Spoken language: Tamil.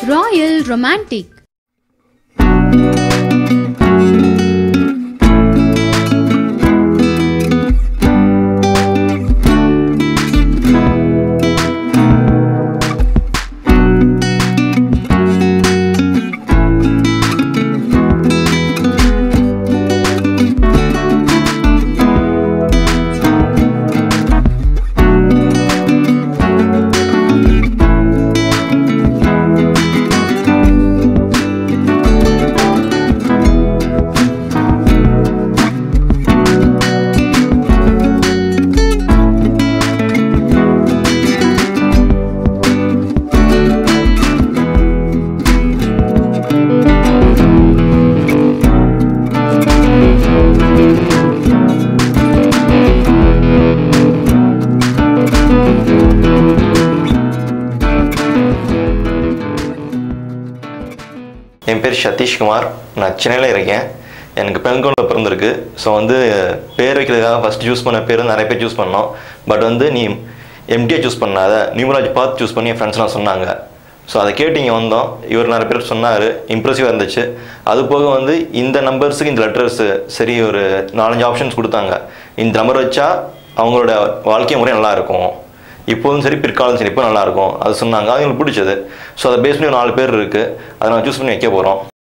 Royal Romantic. என் பேர் சதீஷ் குமார். நான் சென்னையில் இருக்கேன். எனக்கு பெண்கோணில் பிறந்திருக்கு. ஸோ வந்து பேர் வைக்கிறதுக்காக ஃபஸ்ட் சூஸ் பண்ண பேர் நிறைய பேர் சூஸ் பண்ணோம். பட் வந்து நீ எம்டியை சூஸ் பண்ணாத, நியூமராலஜி பார்த்து சூஸ் பண்ணி என் ஃப்ரெண்ட்ஸ்லாம் சொன்னாங்க. ஸோ அதை கேட்டு இங்கே வந்தோம். இவர் நிறைய பேர் சொன்னார், இம்ப்ரெசிவாக இருந்துச்சு. அது போக வந்து இந்த நம்பர்ஸுக்கு இந்த லெட்டர்ஸு சரி ஒரு 4-5 ஆப்ஷன்ஸ் கொடுத்தாங்க. இந்த நம்பர் வச்சா அவங்களோட வாழ்க்கை முறை நல்லாயிருக்கும், இப்போதும் சரி பிற்காலம் சரி இப்போ நல்லாயிருக்கும் அது சொன்னாங்க. அது எங்களுக்கு பிடிச்சது. ஸோ அதை பேஸ் பண்ணி ஒரு 4 பேர் இருக்குது. அதை நான் சூஸ் பண்ணி வைக்க போகிறோம்.